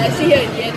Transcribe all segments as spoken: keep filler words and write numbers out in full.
can see here in the end.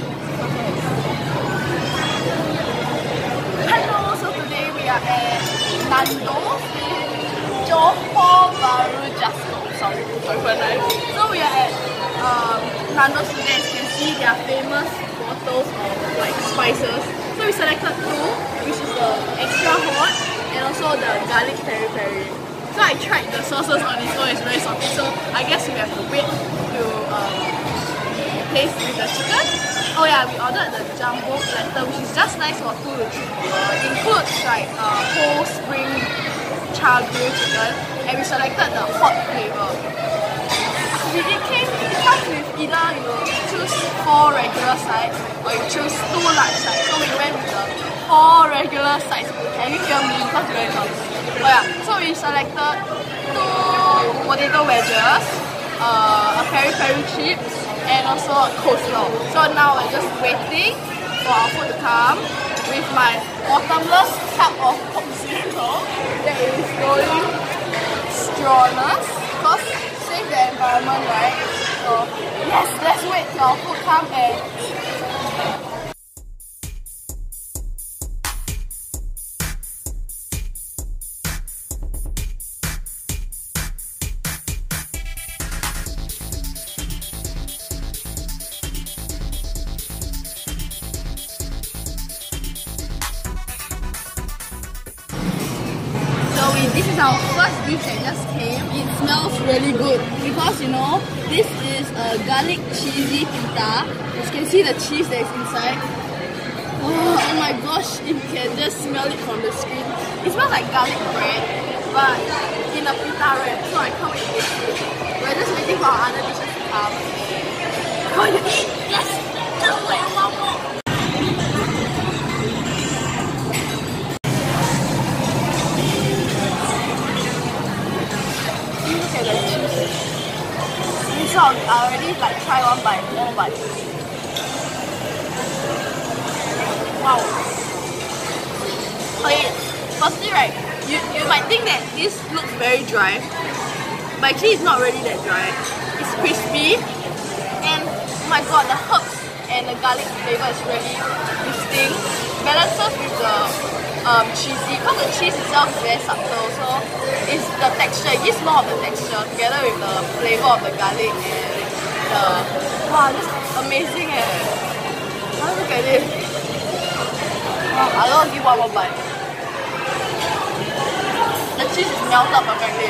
Hello, so today we are at NANDO'S in Johor Bahru, just sorry, sorry for that. So we are at um, NANDO'S today. As you can see, there are famous bottles of like spices. So we selected two, which is the extra hot and also the garlic peri peri. So I tried the sauces on its own, it's very salty. So I guess we have to wait to um, taste with the chicken. Oh yeah, we ordered the jumbo platter, which is just nice for two to three people. It includes like uh, whole spring char grilled chicken, and we selected the hot flavor. It came, it comes with either you choose four regular sides or you choose two large sides. So we went with the four regular sides. And you hear me because it's very salty. Oh yeah, so we selected two potato wedges, uh, a peri peri chips, and also a coleslaw. So now we're just waiting for our food to come with my bottomless cup of Coke Zero that is going strawless because save the environment, right? So yes, let's wait till our food come and eat. This is our first dish that just came. It smells really good because you know this is a garlic cheesy pita. As you can see the cheese that is inside. Oh, oh my gosh, you can just smell it from the screen. It smells like garlic bread, but in a pita wrap. So I can't wait to taste it. We're just waiting for our other dishes to come. Oh yes, just wait one more. So I already like try one bite, one bite. Wow. Okay, firstly right, you, you might think that this looks very dry, but actually it's not really that dry. It's crispy and oh my god, the herbs and the garlic flavor is really distinct. Balances with the um, cheesy, because the cheese itself is very subtle, so it's the texture, it gives more of the texture together with the flavor of the garlic and the, wow, this is amazing eh. Oh, look at this. Wow, I'm gonna give one more bite. The cheese is melted perfectly.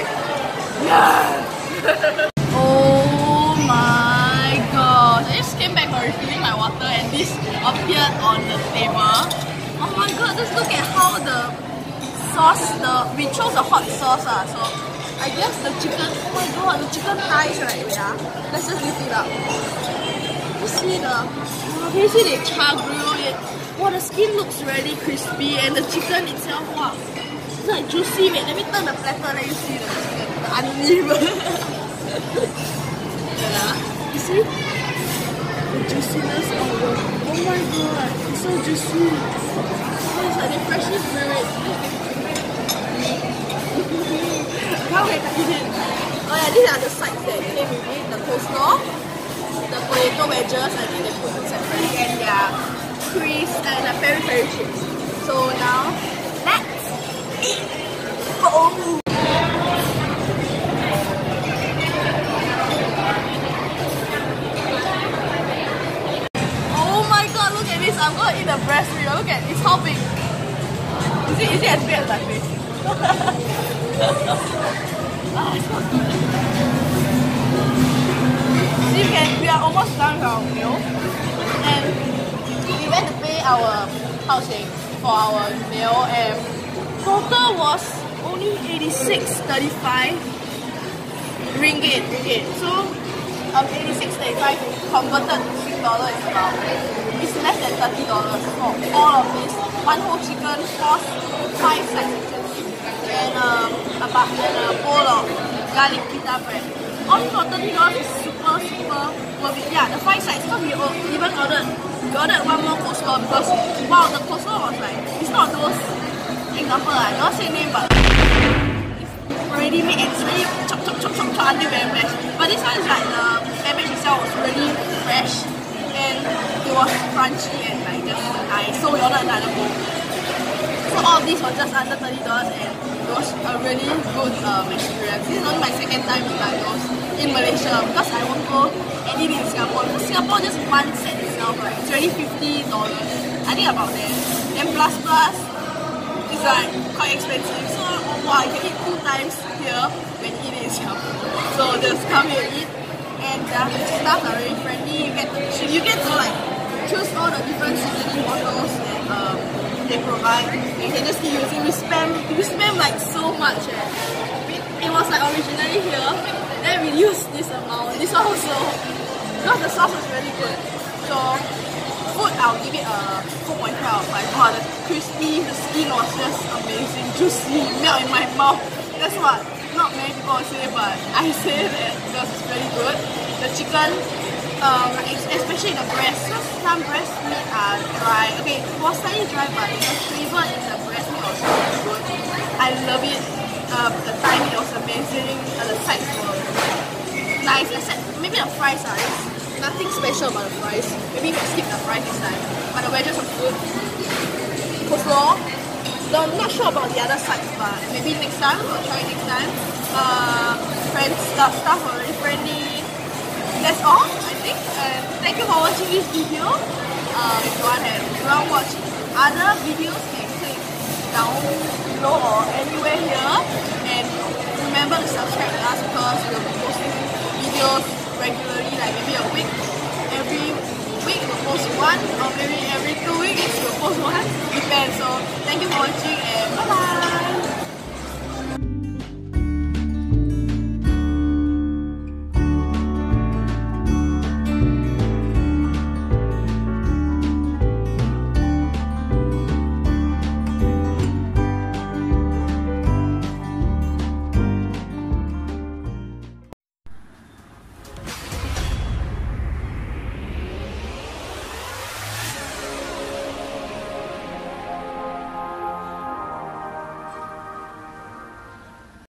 Yeah. Oh my gosh, I just came back for refilling my water and this appeared on the table. Oh my god, just look at how the sauce, the we chose the hot sauce ah, so I guess the chicken, oh my god, the chicken thighs right, yeah. Let's just lift it up. You see the, oh, can you see they char grill it? Wow, the skin looks really crispy and the chicken itself, wow, it's like juicy. Wait, let me turn the platter, let you see the chicken, the unleavened. Yeah, you see? The juiciness of the, oh my god, it's so juicy. Oh, it's like they freshly grill it. Can't wait to eat it. Oh yeah, these are the sides that came with it. The coleslaw, the potato wedges, I think they put them separately, and their crisp and the peri peri chips. So now, let's eat! Oh! I'm gonna eat the breast meat. Look at it's how big. Is it, is it as big as my face? Ah, it's so good. See, we, can, we are almost done with our meal. And we went to pay our housing for our meal and total was only eighty-six thirty-five ringgit. ringgit. So um, eighty-six thirty-five converted to Sing dollar is about, it's less than thirty dollars for all of this. One whole chicken, four, five side sections, and um, about and a bowl of garlic pita bread. All for thirty dollars is super super worth it. Yeah, the five sides, because we even ordered, we ordered one more coleslaw because wow, the coleslaw was like, it's not those, example, I don't say name, but it's already made and it's really chop chop chop chop chop until very fresh. But this one is like the cabbage itself was really fresh. it was crunchy and like just nice. So we ordered another bowl. So all of these were just under thirty dollars and it was a really good um, experience. This is only my second time in NANDO'S in Malaysia because I won't go and eat in Singapore. Because Singapore just one set itself, right? It's already fifty dollars. I think about that. And plus plus, it's like quite expensive. So wow, you can eat two times here when you eat it in Singapore. So just come here and eat. And the staff are very friendly. You get to, you get to like choose all the different seasoning bottles that um, they provide. You can just keep using. We spam, we spam like so much. Eh. It was like originally here, then we used this amount. This one also, because the sauce was really good. So food, I'll give it a four point five out of five. Wow, the crispy, the skin was just amazing, juicy, melt in my mouth. That's what not many people will say, but I say that because it's really good. The chicken, um, especially the breast. So some breast meat are dry. Okay, it was slightly dry, but the flavor in the breast meat was really good. I love it. Uh, the thigh meat was amazing. Uh, the sides were nice. Except maybe the fries are just nothing special about the fries. Maybe we can skip the fries this time. But the wedges are good. Coleslaw. I'm not sure about the other sides, but maybe next time we'll try it next time. Uh, friends, staff, staff are really friendly. That's all, I think. And thank you for watching this video. Uh, if you want to, if you want to watch other videos, you can click down below or anywhere here. And remember to subscribe to us because we'll be posting videos regularly, like maybe a week. Every week we'll post one, or maybe every two weeks we'll post one. Depends. So thank you for watching and bye bye.